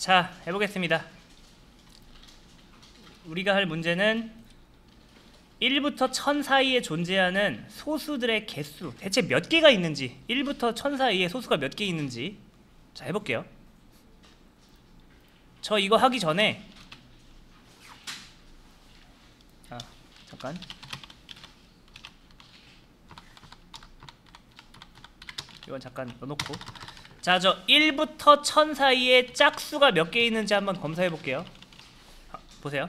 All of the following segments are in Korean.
자, 해보겠습니다. 우리가 할 문제는 1부터 1000 사이에 존재하는 소수들의 개수, 대체 몇 개가 있는지, 1부터 1000 사이에 소수가 몇 개 있는지. 자, 해볼게요. 저 이거 하기 전에 잠깐 이건 잠깐 넣어놓고, 자, 저 1부터 1000 사이에 짝수가 몇 개 있는지 한번 검사해볼게요. 보세요.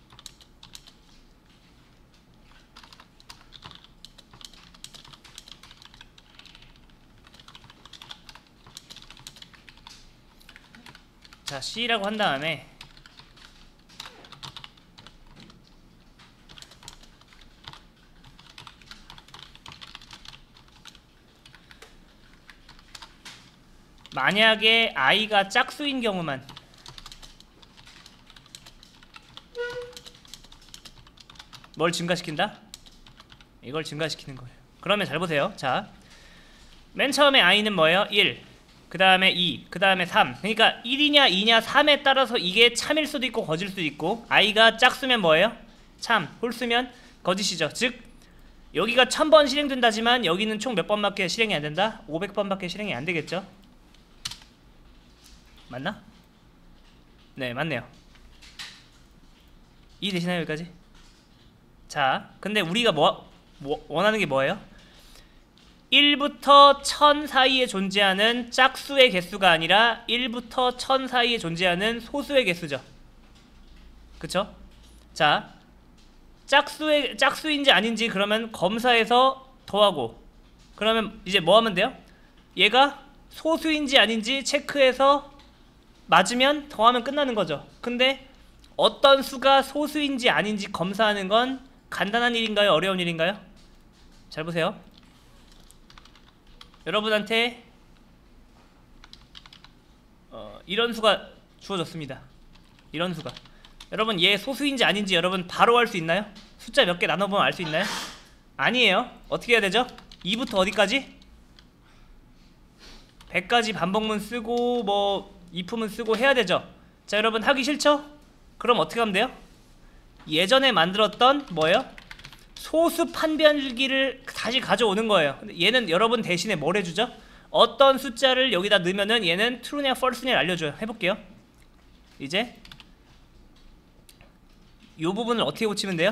자, C라고 한 다음에 만약에 i가 짝수인 경우만 뭘 증가시킨다? 이걸 증가시키는 거예요. 그러면 잘 보세요. 자, 맨 처음에 i는 뭐예요? 1, 그 다음에 2, 그 다음에 3. 그러니까 1이냐 2냐 3에 따라서 이게 참일 수도 있고 거짓일 수도 있고, i가 짝수면 뭐예요? 참, 홀수면 거짓이죠. 즉 여기가 1000번 실행된다지만 여기는 총 몇 번밖에 실행이 안 된다? 500번밖에 실행이 안 되겠죠? 맞나? 네, 맞네요. 이해되시나요, 여기까지? 자, 근데 우리가 원하는 게 뭐예요? 1부터 1000 사이에 존재하는 짝수의 개수가 아니라 1부터 1000 사이에 존재하는 소수의 개수죠. 그쵸? 자, 짝수인지 아닌지 그러면 검사해서 더하고, 그러면 이제 뭐 하면 돼요? 얘가 소수인지 아닌지 체크해서 맞으면 더하면 끝나는 거죠. 근데 어떤 수가 소수인지 아닌지 검사하는 건 간단한 일인가요? 어려운 일인가요? 잘 보세요. 여러분한테 이런 수가 주어졌습니다. 이런 수가. 여러분 얘 소수인지 아닌지 여러분 바로 알 수 있나요? 숫자 몇 개 나눠보면 알 수 있나요? 아니에요. 어떻게 해야 되죠? 2부터 어디까지? 100까지 반복문 쓰고 뭐 if문 쓰고 해야 되죠. 자, 여러분 하기 싫죠? 그럼 어떻게 하면 돼요? 예전에 만들었던 뭐예요? 소수 판별기를 다시 가져오는 거예요. 근데 얘는 여러분 대신에 뭘 해주죠? 어떤 숫자를 여기다 넣으면은 얘는 true냐 false냐 알려줘요. 해볼게요. 이제 요 부분을 어떻게 고치면 돼요?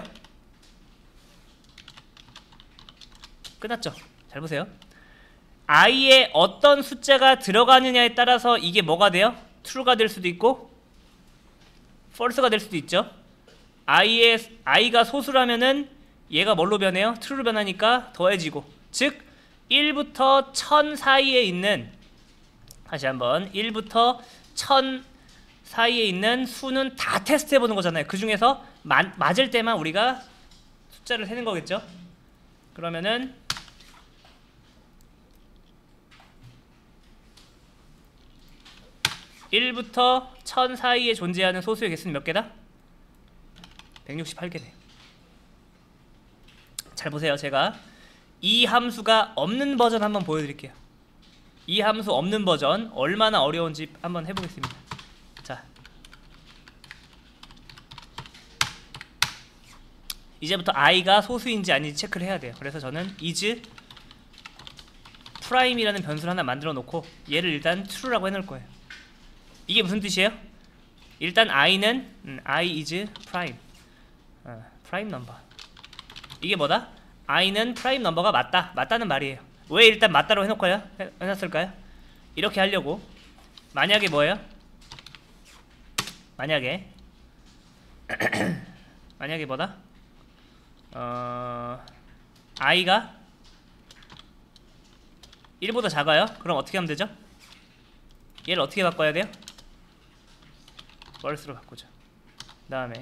끝났죠? 잘 보세요. i에 어떤 숫자가 들어가느냐에 따라서 이게 뭐가 돼요? true가 될 수도 있고 false가 될 수도 있죠. i가 소수라면은 얘가 뭘로 변해요? true로 변하니까 더해지고, 즉 1부터 1000 사이에 있는, 다시 한번 1부터 1000 사이에 있는 수는 다 테스트해보는 거잖아요. 그 중에서 맞을 때만 우리가 숫자를 세는 거겠죠. 그러면은 1부터 1000 사이에 존재하는 소수의 개수는 몇 개다? 168개네요. 잘 보세요. 제가 이 함수가 없는 버전 한번 보여드릴게요. 이 함수 없는 버전 얼마나 어려운지 한번 해보겠습니다. 자, 이제부터 i가 소수인지 아닌지 체크를 해야 돼요. 그래서 저는 is prime이라는 변수를 하나 만들어 놓고 얘를 일단 true라고 해놓을 거예요. 이게 무슨 뜻이에요? 일단 i는 i is prime, prime number. 이게 뭐다? i는 프라임 넘버가 맞다는 말이에요. 왜 일단 맞다로 해놨을까요? 이렇게 하려고. 만약에 뭐예요? 만약에 뭐다? i가 1보다 작아요? 그럼 어떻게 하면 되죠? 얘를 어떻게 바꿔야 돼요? false로 바꾸죠. 그 다음에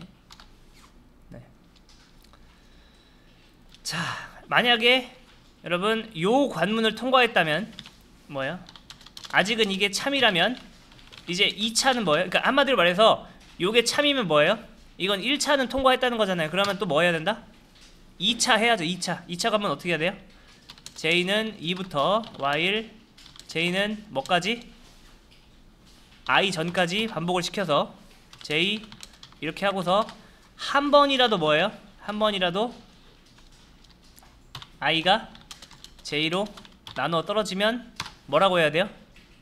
자, 만약에 여러분 요 관문을 통과했다면 뭐예요? 아직은 이게 참이라면 이제 2차는 뭐예요? 그러니까 한마디로 말해서 요게 참이면 뭐예요? 이건 1차는 통과했다는 거잖아요. 그러면 또 뭐 해야 된다? 2차 해야죠. 2차 가면 어떻게 해야 돼요? j는 2부터 while j는 뭐까지? i 전까지 반복을 시켜서 j 이렇게 하고서 한 번이라도 뭐예요? 한 번이라도 i가 j로 나누어 떨어지면 뭐라고 해야 돼요?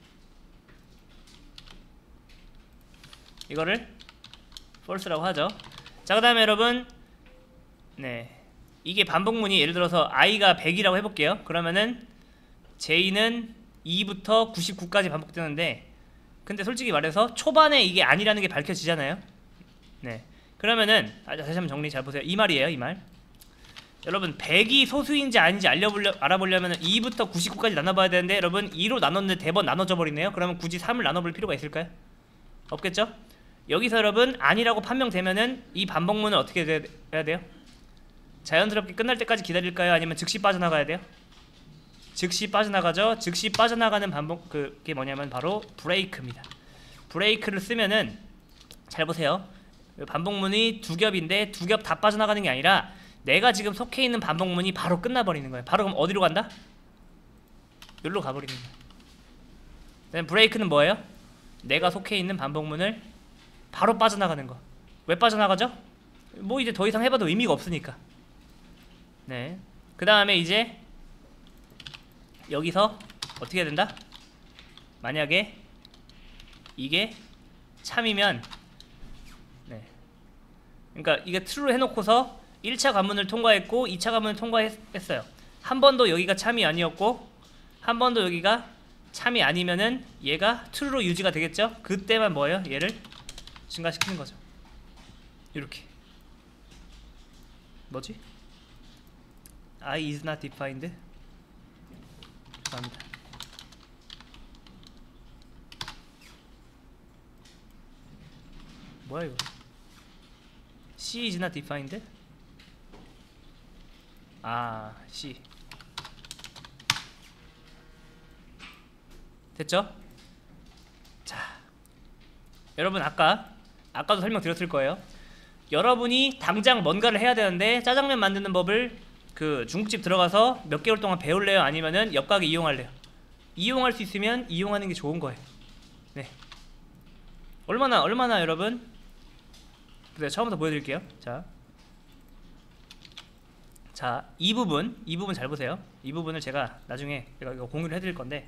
이거를 false라고 하죠. 자, 그 다음에 여러분, 네, 이게 반복문이 예를 들어서 i가 100이라고 해볼게요. 그러면은 j는 2부터 99까지 반복되는데, 근데 솔직히 말해서 초반에 이게 아니라는 게 밝혀지잖아요. 네, 그러면은 다시 한번 정리 잘 보세요. 이 말이에요, 이 말. 여러분 100이 소수인지 아닌지 알아보려면 2부터 99까지 나눠봐야 되는데, 여러분 2로 나눴는데 대번 나눠져 버리네요. 그러면 굳이 3을 나눠볼 필요가 있을까요? 없겠죠? 여기서 여러분 아니라고 판명되면은 이 반복문은 어떻게 해야 돼요? 자연스럽게 끝날 때까지 기다릴까요? 아니면 즉시 빠져나가야 돼요? 즉시 빠져나가죠. 즉시 빠져나가는 반복, 그게 뭐냐면 바로 브레이크입니다. 브레이크를 쓰면은 잘 보세요. 반복문이 두 겹인데 두 겹 다 빠져나가는 게 아니라 내가 지금 속해 있는 반복문이 바로 끝나버리는 거예요. 바로 그럼 어디로 간다? 여기로 가버리는 거예요. 그다음에 브레이크는 뭐예요? 내가 속해 있는 반복문을 바로 빠져나가는 거. 왜 빠져나가죠? 뭐 이제 더 이상 해봐도 의미가 없으니까. 네. 그 다음에 이제 여기서 어떻게 해야 된다? 만약에 이게 참이면, 네, 그러니까 이게 true로 해놓고서 1차 관문을 통과했고 2차 관문을 통과했어요. 한 번도 여기가 참이 아니었고 한 번도 여기가 참이 아니면은 얘가 true로 유지가 되겠죠? 그때만 뭐예요? 얘를 증가시키는 거죠. 이렇게. 뭐지? I is not defined. 감사합니다. 뭐야 이거? C is not defined? 아, C. 됐죠? 자, 여러분 아까도 설명드렸을 거예요. 여러분이 당장 뭔가를 해야 되는데 짜장면 만드는 법을 그 중국집 들어가서 몇 개월 동안 배울래요? 아니면은 옆 가게 이용할래요? 이용할 수 있으면 이용하는 게 좋은 거예요. 네. 얼마나 여러분? 제가 처음부터 보여드릴게요. 자, 이 부분 잘 보세요. 이 부분을 제가 나중에 이거 공유를 해드릴 건데,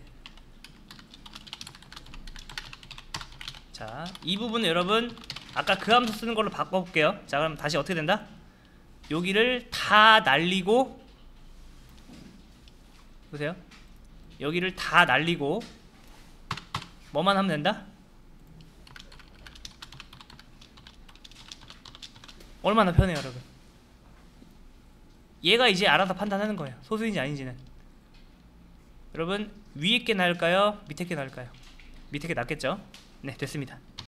자, 이 부분은 여러분 아까 그 함수 쓰는 걸로 바꿔볼게요. 자, 그럼 다시 어떻게 된다? 여기를 다 날리고, 보세요. 여기를 다 날리고 뭐만 하면 된다? 얼마나 편해요, 여러분. 얘가 이제 알아서 판단하는 거예요. 소수인지 아닌지는. 여러분 위에 게 나을까요? 밑에 게 나을까요? 밑에 게 낫겠죠? 네, 됐습니다.